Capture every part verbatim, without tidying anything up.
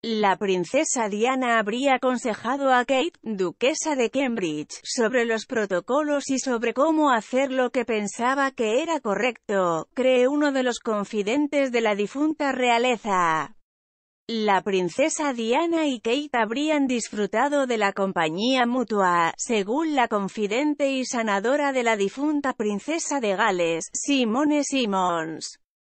La princesa Diana habría aconsejado a Kate, duquesa de Cambridge, sobre los protocolos y sobre cómo hacer lo que pensaba que era correcto, cree uno de los confidentes de la difunta realeza. La princesa Diana y Kate habrían disfrutado de la compañía mutua, según la confidente y sanadora de la difunta princesa de Gales, Simone Simons.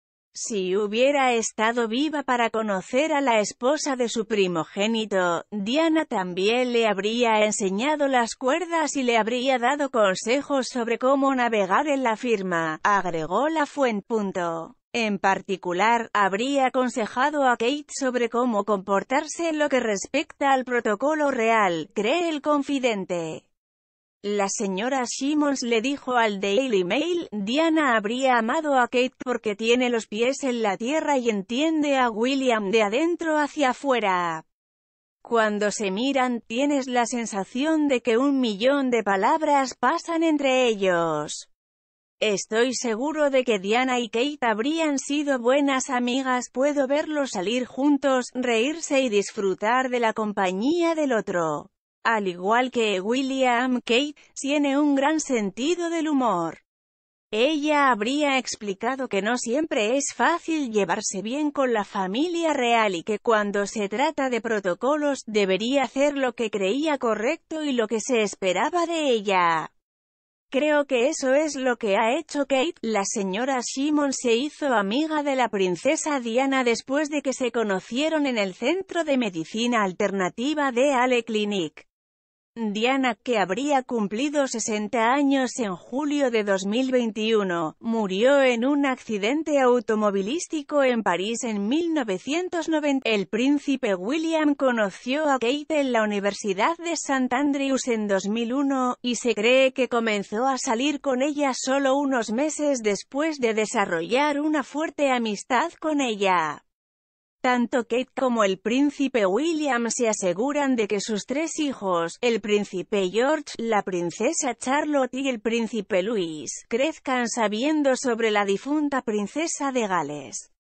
Si hubiera estado viva para conocer a la esposa de su primogénito, Diana también le habría enseñado las cuerdas y le habría dado consejos sobre cómo navegar en la firma, agregó la fuente. En particular, habría aconsejado a Kate sobre cómo comportarse en lo que respecta al protocolo real, cree el confidente. La señora Simons le dijo al Daily Mail, Diana habría amado a Kate porque tiene los pies en la tierra y entiende a William de adentro hacia afuera. Cuando se miran, tienes la sensación de que un millón de palabras pasan entre ellos. Estoy seguro de que Diana y Kate habrían sido buenas amigas. Puedo verlos salir juntos, reírse y disfrutar de la compañía del otro. Al igual que William, Kate tiene un gran sentido del humor. Ella habría explicado que no siempre es fácil llevarse bien con la familia real y que cuando se trata de protocolos, debería hacer lo que creía correcto y lo que se esperaba de ella. Creo que eso es lo que ha hecho Kate. La señora Simons se hizo amiga de la princesa Diana después de que se conocieron en el Centro de Medicina Alternativa de Ale Clinic. Diana, que habría cumplido sesenta años en julio de dos mil veintiuno, murió en un accidente automovilístico en París en mil novecientos noventa. El príncipe William conoció a Kate en la Universidad de Saint Andrews en dos mil uno, y se cree que comenzó a salir con ella solo unos meses después de desarrollar una fuerte amistad con ella. Tanto Kate como el príncipe William se aseguran de que sus tres hijos, el príncipe George, la princesa Charlotte y el príncipe Louis, crezcan sabiendo sobre la difunta princesa de Gales.